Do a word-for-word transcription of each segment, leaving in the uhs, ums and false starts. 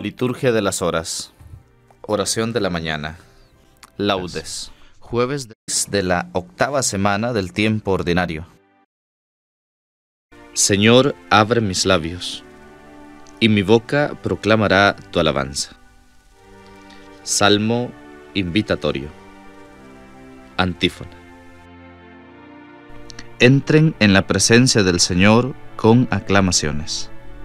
Liturgia de las horas. Oración de la mañana. Laudes. Jueves de la octava semana del tiempo ordinario. Señor, abre mis labios, y mi boca proclamará tu alabanza. Salmo invitatorio. Antífona. Entren en la presencia del Señor con aclamaciones.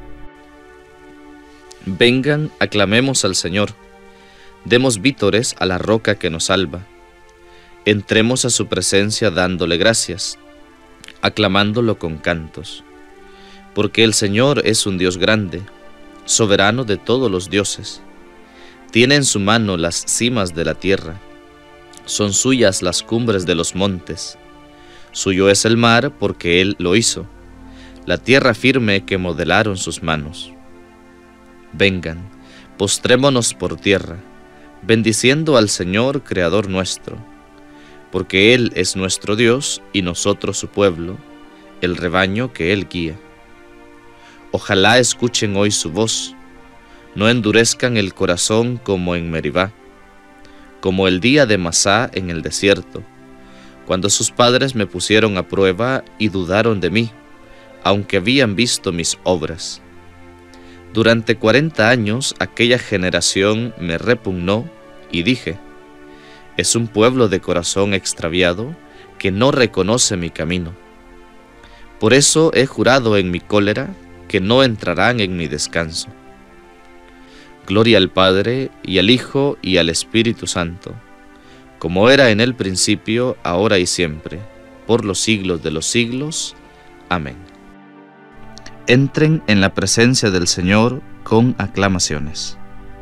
Vengan, aclamemos al Señor, demos vítores a la roca que nos salva. Entremos a su presencia dándole gracias, aclamándolo con cantos. Porque el Señor es un Dios grande, soberano de todos los dioses. Tiene en su mano las cimas de la tierra, son suyas las cumbres de los montes. Suyo es el mar porque Él lo hizo, la tierra firme que modelaron sus manos. Vengan, postrémonos por tierra, bendiciendo al Señor, Creador nuestro, porque Él es nuestro Dios y nosotros su pueblo, el rebaño que Él guía. Ojalá escuchen hoy su voz, no endurezcan el corazón como en Meribá, como el día de Masá en el desierto, cuando sus padres me pusieron a prueba y dudaron de mí, aunque habían visto mis obras. Durante cuarenta años aquella generación me repugnó y dije, es un pueblo de corazón extraviado que no reconoce mi camino. Por eso he jurado en mi cólera que no entrarán en mi descanso. Gloria al Padre, y al Hijo, y al Espíritu Santo, como era en el principio, ahora y siempre, por los siglos de los siglos. Amén. Entren en la presencia del Señor con aclamaciones.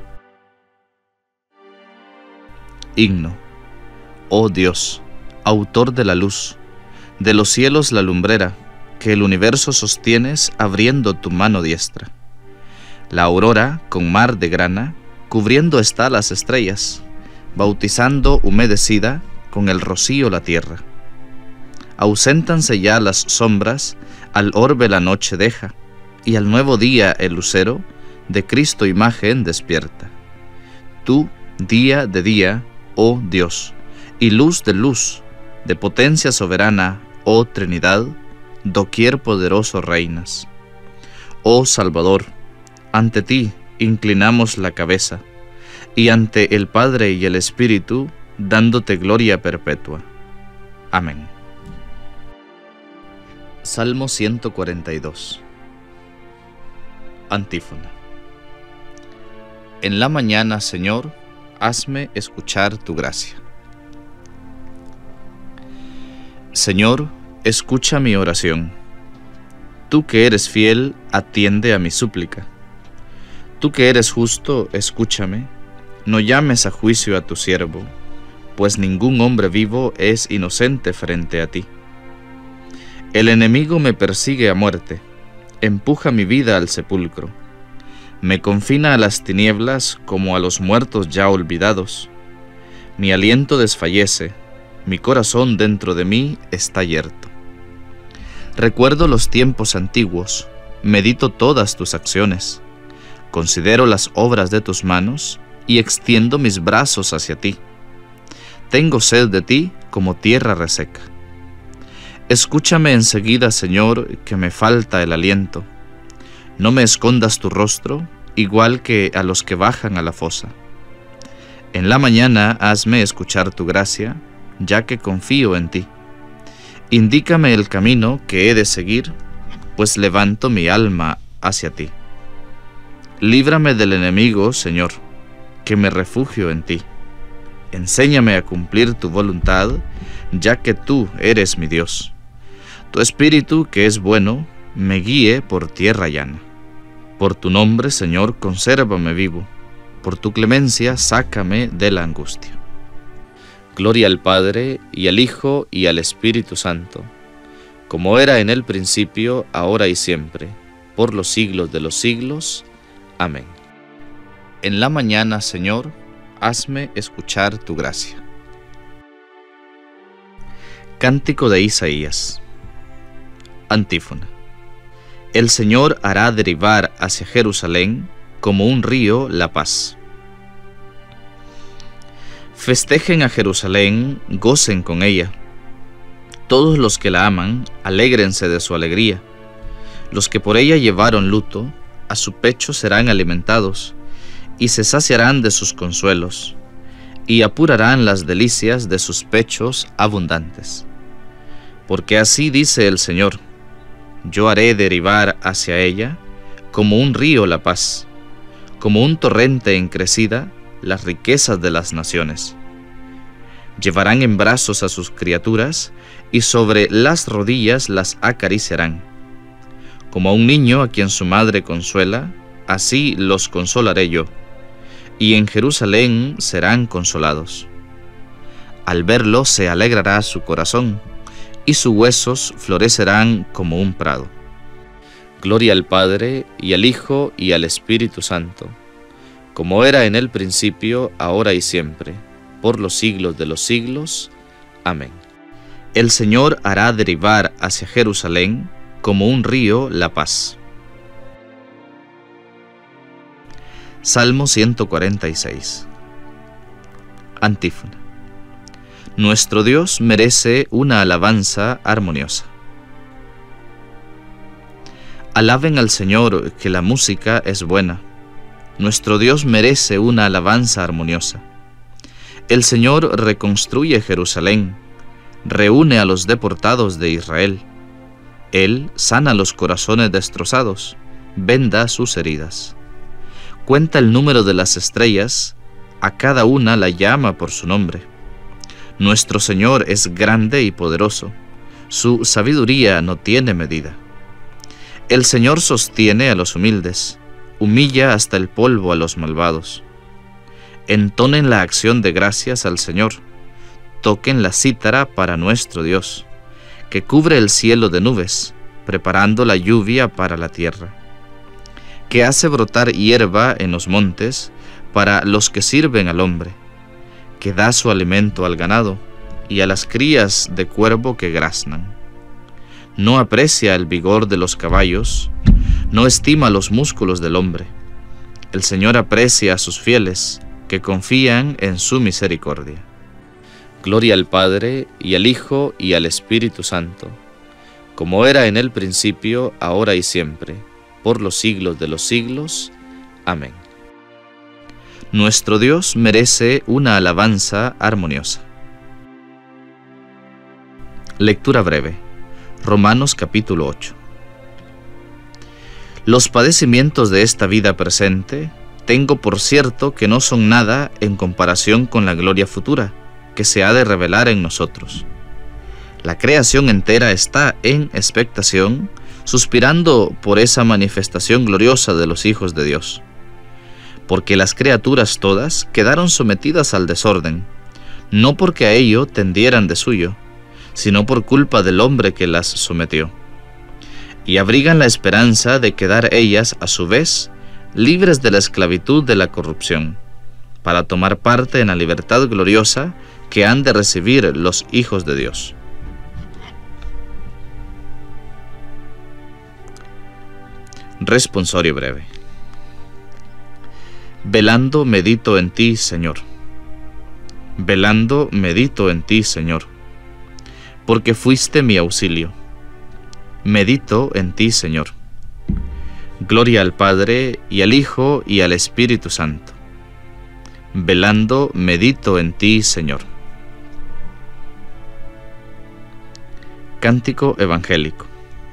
Himno. Oh Dios, autor de la luz, de los cielos la lumbrera, que el universo sostienes abriendo tu mano diestra. La aurora, con mar de grana, cubriendo está las estrellas, bautizando humedecida con el rocío la tierra. Auséntanse ya las sombras, al orbe la noche deja, y al nuevo día el lucero, de Cristo imagen despierta. Tú, día de día, oh Dios, y luz de luz, de potencia soberana, oh Trinidad, doquier poderoso reinas. Oh Salvador, ante ti inclinamos la cabeza, y ante el Padre y el Espíritu, dándote gloria perpetua. Amén. Salmo ciento cuarenta y dos. Antífona. En la mañana, Señor, hazme escuchar tu gracia. Señor, escucha mi oración. Tú que eres fiel, atiende a mi súplica. Tú que eres justo, escúchame. No llames a juicio a tu siervo, pues ningún hombre vivo es inocente frente a ti. El enemigo me persigue a muerte, empuja mi vida al sepulcro. Me confina a las tinieblas como a los muertos ya olvidados. Mi aliento desfallece, mi corazón dentro de mí está yerto. Recuerdo los tiempos antiguos, medito todas tus acciones, considero las obras de tus manos y extiendo mis brazos hacia ti. Tengo sed de ti como tierra reseca. Escúchame enseguida, Señor, que me falta el aliento. No me escondas tu rostro, igual que a los que bajan a la fosa. En la mañana hazme escuchar tu gracia, ya que confío en ti. Indícame el camino que he de seguir, pues levanto mi alma hacia ti. Líbrame del enemigo, Señor, que me refugio en ti. Enséñame a cumplir tu voluntad, ya que tú eres mi Dios. Tu Espíritu, que es bueno, me guíe por tierra llana. Por tu nombre, Señor, consérvame vivo. Por tu clemencia, sácame de la angustia. Gloria al Padre, y al Hijo, y al Espíritu Santo, como era en el principio, ahora y siempre, por los siglos de los siglos. Amén. En la mañana, Señor, hazme escuchar tu gracia. Cántico de Isaías. Antífona. El Señor hará derivar hacia Jerusalén como un río la paz. Festejen a Jerusalén, gocen con ella. Todos los que la aman, alégrense de su alegría. Los que por ella llevaron luto, a su pecho serán alimentados, y se saciarán de sus consuelos, y apurarán las delicias de sus pechos abundantes. Porque así dice el Señor: yo haré derivar hacia ella, como un río la paz, como un torrente en crecida, las riquezas de las naciones. Llevarán en brazos a sus criaturas, y sobre las rodillas las acariciarán. Como a un niño a quien su madre consuela, así los consolaré yo, y en Jerusalén serán consolados. Al verlo se alegrará su corazón, y sus huesos florecerán como un prado. Gloria al Padre, y al Hijo, y al Espíritu Santo, como era en el principio, ahora y siempre, por los siglos de los siglos. Amén. El Señor hará derivar hacia Jerusalén, como un río, la paz. Salmo ciento cuarenta y seis. Antífona. Nuestro Dios merece una alabanza armoniosa. Alaben al Señor, que la música es buena. Nuestro Dios merece una alabanza armoniosa. El Señor reconstruye Jerusalén, reúne a los deportados de Israel. Él sana los corazones destrozados, venda sus heridas. Cuenta el número de las estrellas, a cada una la llama por su nombre. Nuestro Señor es grande y poderoso, su sabiduría no tiene medida. El Señor sostiene a los humildes, humilla hasta el polvo a los malvados. Entonen la acción de gracias al Señor, toquen la cítara para nuestro Dios, que cubre el cielo de nubes, preparando la lluvia para la tierra, que hace brotar hierba en los montes para los que sirven al hombre, que da su alimento al ganado y a las crías de cuervo que graznan. No aprecia el vigor de los caballos, no estima los músculos del hombre. El Señor aprecia a sus fieles, que confían en su misericordia. Gloria al Padre, y al Hijo, y al Espíritu Santo, como era en el principio, ahora y siempre, por los siglos de los siglos. Amén. Nuestro Dios merece una alabanza armoniosa. Lectura breve. Romanos capítulo ocho. Los padecimientos de esta vida presente, tengo por cierto que no son nada en comparación con la gloria futura, que se ha de revelar en nosotros. La creación entera está en expectación, suspirando por esa manifestación gloriosa de los hijos de Dios. Porque las criaturas todas quedaron sometidas al desorden, no porque a ello tendieran de suyo, sino por culpa del hombre que las sometió. Y abrigan la esperanza de quedar ellas, a su vez, libres de la esclavitud de la corrupción, para tomar parte en la libertad gloriosa que han de recibir los hijos de Dios. Responsorio breve. Velando medito en ti, Señor. Velando medito en ti, Señor, porque fuiste mi auxilio. Medito en ti, Señor. Gloria al Padre, y al Hijo, y al Espíritu Santo. Velando medito en ti, Señor. Cántico evangélico.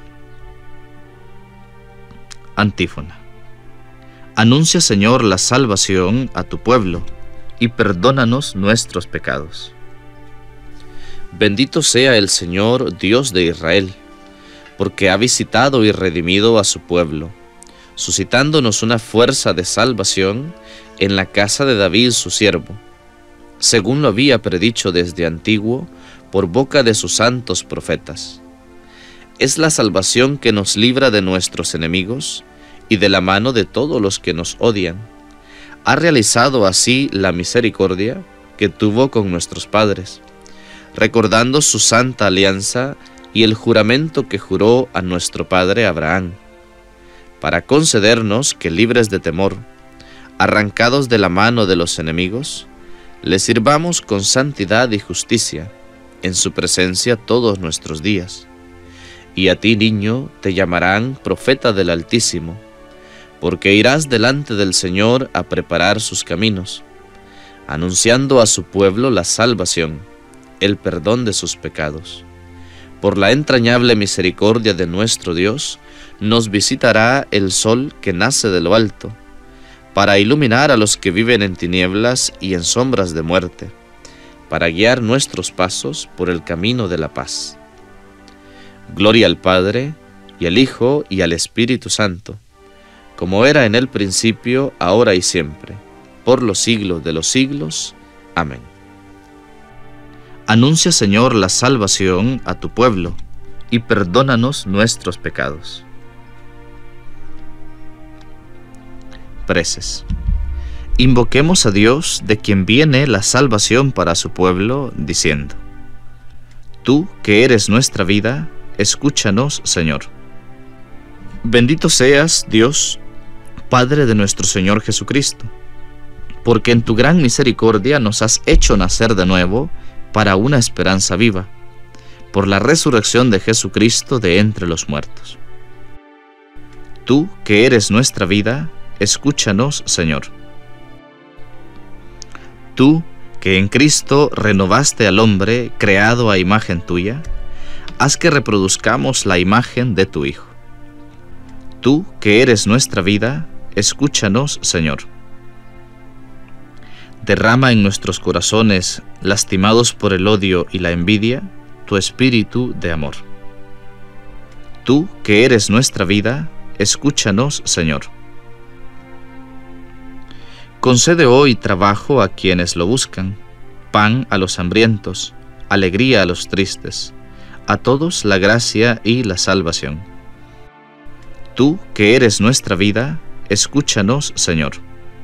Antífona. Anuncia, Señor, la salvación a tu pueblo, y perdónanos nuestros pecados. Bendito sea el Señor, Dios de Israel, porque ha visitado y redimido a su pueblo, suscitándonos una fuerza de salvación en la casa de David su siervo, según lo había predicho desde antiguo por boca de sus santos profetas. Es la salvación que nos libra de nuestros enemigos y de la mano de todos los que nos odian. Ha realizado así la misericordia que tuvo con nuestros padres, recordando su santa alianza y el juramento que juró a nuestro padre Abraham, para concedernos que, libres de temor, arrancados de la mano de los enemigos, le sirvamos con santidad y justicia, en su presencia todos nuestros días. Y a ti, niño, te llamarán profeta del Altísimo, porque irás delante del Señor a preparar sus caminos, anunciando a su pueblo la salvación, el perdón de sus pecados. Por la entrañable misericordia de nuestro Dios, nos visitará el sol que nace de lo alto, para iluminar a los que viven en tinieblas y en sombras de muerte, para guiar nuestros pasos por el camino de la paz. Gloria al Padre, y al Hijo, y al Espíritu Santo, como era en el principio, ahora y siempre, por los siglos de los siglos. Amén. Anuncia, Señor, la salvación a tu pueblo, y perdónanos nuestros pecados. Preces. Invoquemos a Dios, de quien viene la salvación para su pueblo, diciendo: Tú, que eres nuestra vida, escúchanos, Señor. Bendito seas, Dios, Padre de nuestro Señor Jesucristo, porque en tu gran misericordia nos has hecho nacer de nuevo para una esperanza viva, por la resurrección de Jesucristo de entre los muertos. Tú, que eres nuestra vida, escúchanos, Señor. Tú, que en Cristo renovaste al hombre creado a imagen tuya, haz que reproduzcamos la imagen de tu Hijo. Tú, que eres nuestra vida, escúchanos, Señor. Derrama en nuestros corazones, lastimados por el odio y la envidia, tu espíritu de amor. Tú, que eres nuestra vida, escúchanos, Señor. Concede hoy trabajo a quienes lo buscan, pan a los hambrientos, alegría a los tristes, a todos la gracia y la salvación. Tú, que eres nuestra vida, escúchanos, Señor.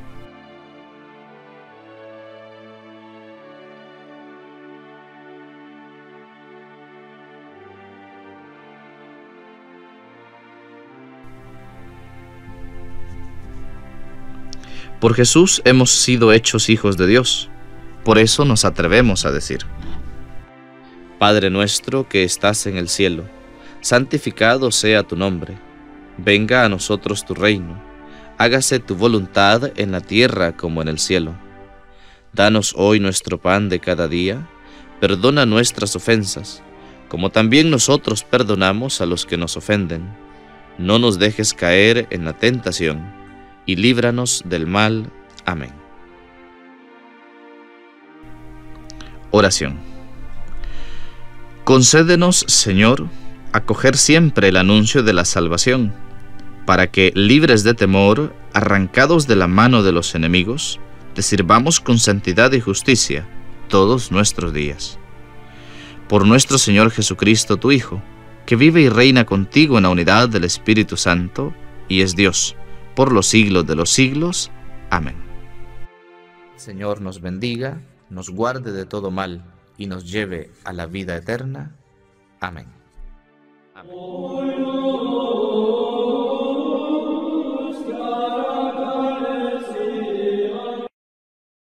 Por Jesús hemos sido hechos hijos de Dios, por eso nos atrevemos a decir: Padre nuestro que estás en el cielo, santificado sea tu nombre. Venga a nosotros tu reino, hágase tu voluntad en la tierra como en el cielo. Danos hoy nuestro pan de cada día, perdona nuestras ofensas, como también nosotros perdonamos a los que nos ofenden. No nos dejes caer en la tentación, y líbranos del mal. Amén. Oración. Concédenos, Señor, acoger siempre el anuncio de la salvación, para que, libres de temor, arrancados de la mano de los enemigos, te sirvamos con santidad y justicia todos nuestros días. Por nuestro Señor Jesucristo, tu Hijo, que vive y reina contigo en la unidad del Espíritu Santo, y es Dios, por los siglos de los siglos. Amén. El Señor nos bendiga, nos guarde de todo mal, y nos lleve a la vida eterna. Amén. Amén.